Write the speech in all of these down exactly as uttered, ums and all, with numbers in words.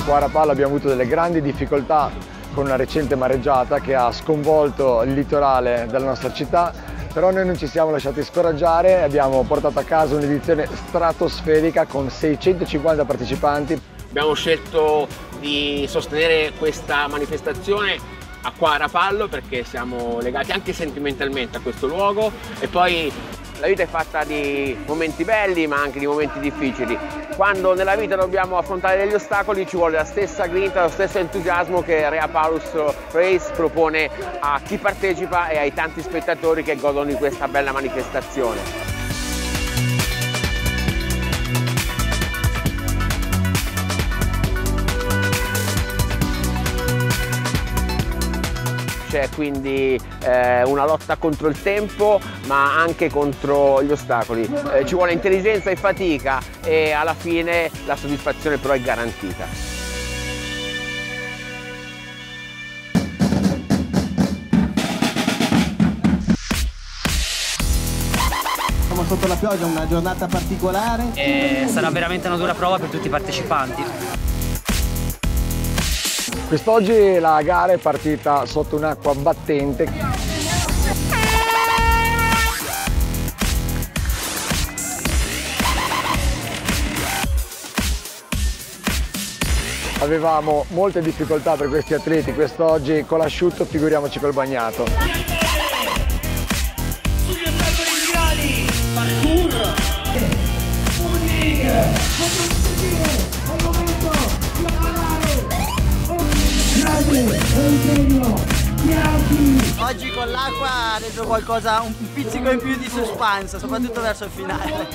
Qua a Rapallo abbiamo avuto delle grandi difficoltà con una recente mareggiata che ha sconvolto il litorale della nostra città, però noi non ci siamo lasciati scoraggiare e abbiamo portato a casa un'edizione stratosferica con seicentocinquanta partecipanti. Abbiamo scelto di sostenere questa manifestazione a qua a Rapallo perché siamo legati anche sentimentalmente a questo luogo e poi la vita è fatta di momenti belli ma anche di momenti difficili. Quando nella vita dobbiamo affrontare degli ostacoli ci vuole la stessa grinta, lo stesso entusiasmo che Rea Paulus Race propone a chi partecipa e ai tanti spettatori che godono di questa bella manifestazione. C'è quindi eh, una lotta contro il tempo ma anche contro gli ostacoli. Eh, ci vuole intelligenza e fatica e alla fine la soddisfazione però è garantita. Siamo sotto la pioggia, una giornata particolare. E sarà veramente una dura prova per tutti i partecipanti. Quest'oggi la gara è partita sotto un'acqua battente. Avevamo molte difficoltà per questi atleti quest'oggi, con l'asciutto figuriamoci col bagnato. Sugli ostacoli virali, parkour, Oggi con l'acqua ha reso qualcosa, un pizzico in più di suspense, soprattutto verso il finale.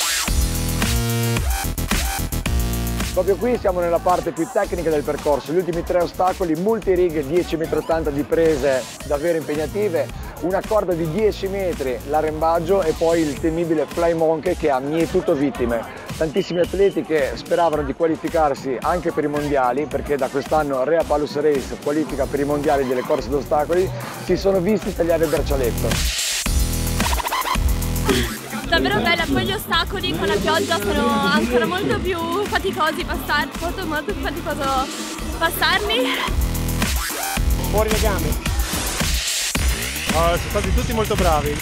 Proprio qui siamo nella parte più tecnica del percorso, gli ultimi tre ostacoli, multirighe dieci virgola ottanta metri di prese davvero impegnative, una corda di dieci metri, l'arrembaggio e poi il temibile Fly Monkey che ha mietuto vittime. Tantissimi atleti che speravano di qualificarsi anche per i mondiali, perché da quest'anno Rea Paulus Race qualifica per i mondiali delle corse d'ostacoli, si sono visti tagliare il braccialetto. Davvero bella, poi gli ostacoli con la pioggia sono ancora molto più faticosi passarli, molto, molto più faticoso passarli. Fuori legami. Uh, sono stati tutti molto bravi.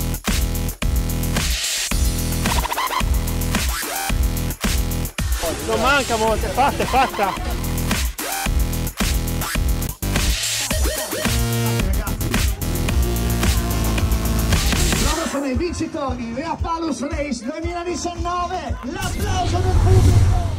Non manca molto, è fatta, è fatta! Loro sono i vincitori, Rea Paulus Race duemiladiciannove, l'applauso del pubblico!